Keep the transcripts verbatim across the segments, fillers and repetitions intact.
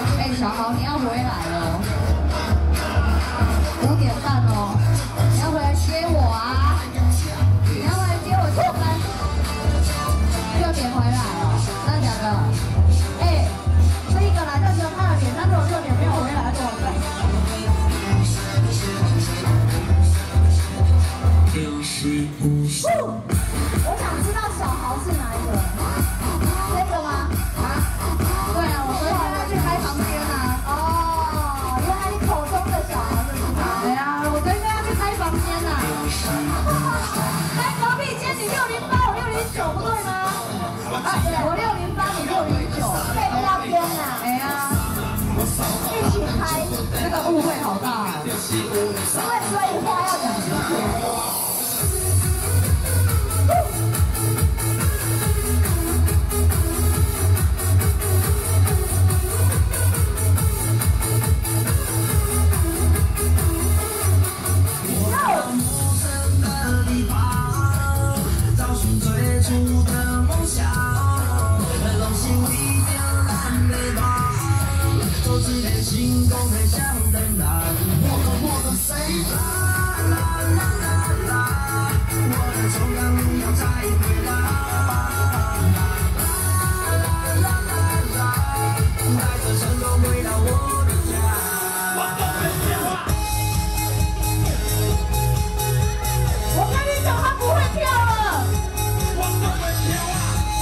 哎，小豪，你要回来哦，五点半哦，你要回来接我啊！你要回来接我下班，六点回来哦，真的假的？哎，这一个来就只有他的脸，但是我六点没有回来怎么办？我想知道小豪是哪一个？这个吗？啊？对啊，我昨天跟他去开房间啊。哦，原来你口中的小豪就是他。对啊，我昨天跟他去开房间啊。开隔壁间，你六零八，我六零九，不对吗？啊，对，我六零八，你六零九，对不到边啊。哎呀，一起开，这个误会好大啊。因为所以话要讲清楚。 心动很像灯蓝，我的我的谁啦啦啦啦啦，我的中央路要再回来，啦啦啦啦啦，带着承诺回到我的家。我都会跳，我跟你讲，他不会跳了。我都会跳啊！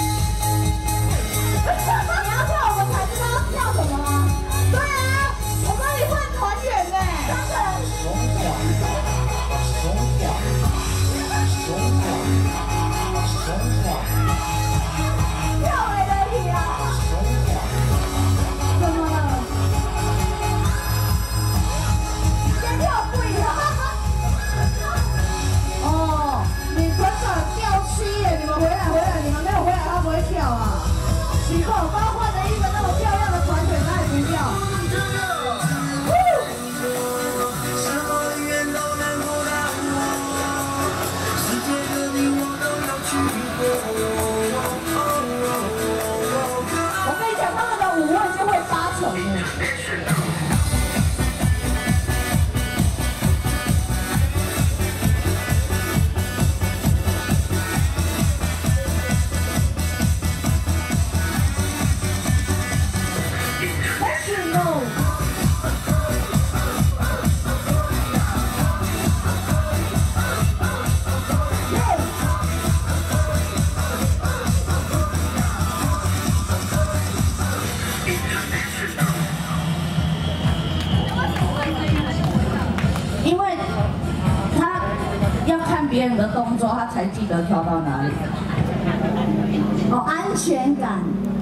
你要跳，我们才知道跳什么吗？对啊。我帮你换团员呢，真的。松垮，松垮，松垮，松垮。跳来的你啊！松垮。怎么了？先跳不一样。哦，你团长掉漆耶！你们回来回来，你们没有回来，他不会跳啊。奇怪，我刚换了一个那么漂亮的团员，他也不跳。我跟你讲，他们的五位就会八成耶。别人的动作，他才记得跳到哪里。哦，安全感。